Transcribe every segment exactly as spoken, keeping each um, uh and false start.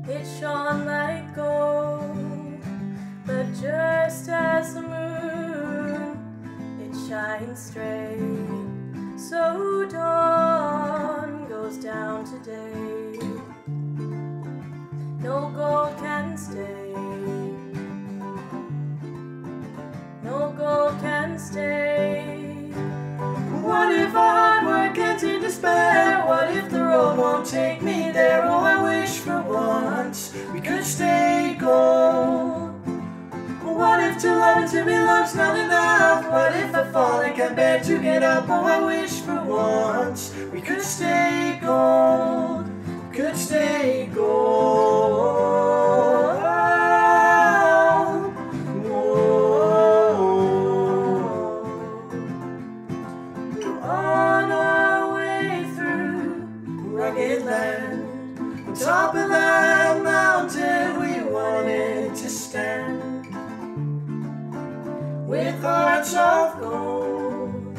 It shone like gold, but just as the moon, it shines straight. So dawn goes down today. No gold can stay. No gold can stay. What if our hard work ends in despair? What if the road won't take me there? Oh, I wish for once we could stay gold. What if to love and to be loved's not enough? What if I fall and can't bear to get up? Oh, I wish for once we could stay gold, could stay gold. On our way through rugged land, on top of that mountain we wanted to stand. With hearts of gold,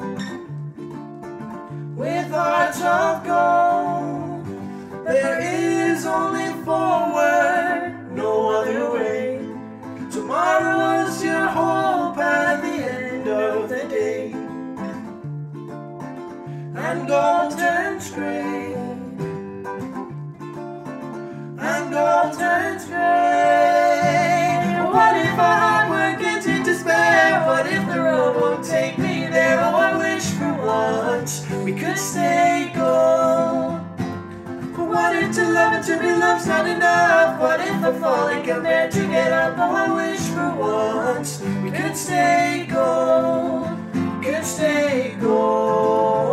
with hearts of gold, there is only forward, no other way. Tomorrow's your hope at the end of the day. And gold turns gray, and gold turns gray. What if our hard work ends in despair? What if the road won't take me there? Oh, I wish for once we could stay gold. But what if to love and to be loved's not enough? What if I fall and can't bear to get up? Oh, I wish for once we could stay gold, could stay gold.